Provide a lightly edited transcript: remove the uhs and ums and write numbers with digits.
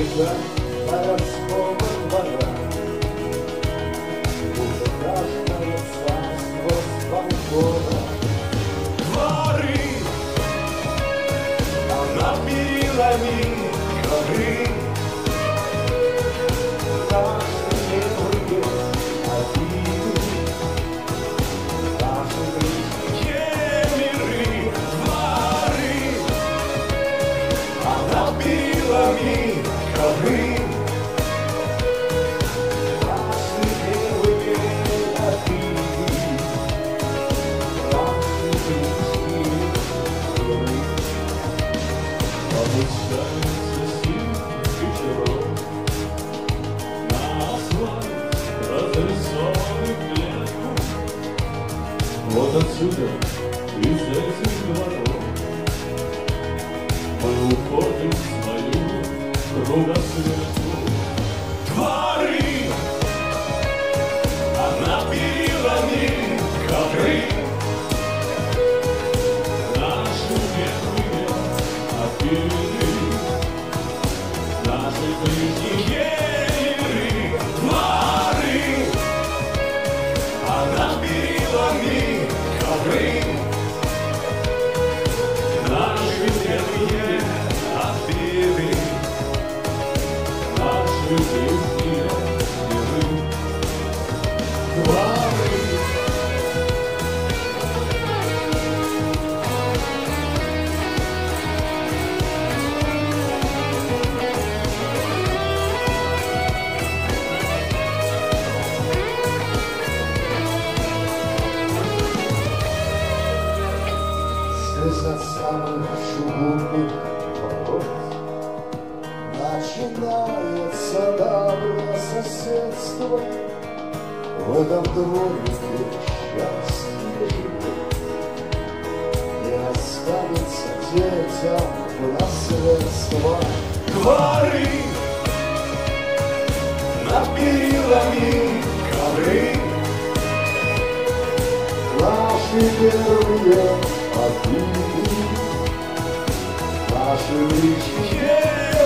бежать городского двора. Будто каждое царство свобода. Дворы, а над перилами горы наши небрые обиды, наши близкие миры. Дворы, а над перилами горы наши белые обиды, наши близкие миры. Опускается снег вечером на асфальт, разрисованный клетку. Вот отсюда, из этих дворов, мы уходим в свою кругосветку. Дворы, а над перилами горы наши белые обиды, наши близкие миры. Дворы, а над перилами горы наши белые обиды, наши близкие миры. Дворы. Здесь от самых шумных ворот начинается доброе соседство. В этом дворике счастье живет, не останется детям в наследство. Дворы, над перилами горы наши первые обиды, наши близкие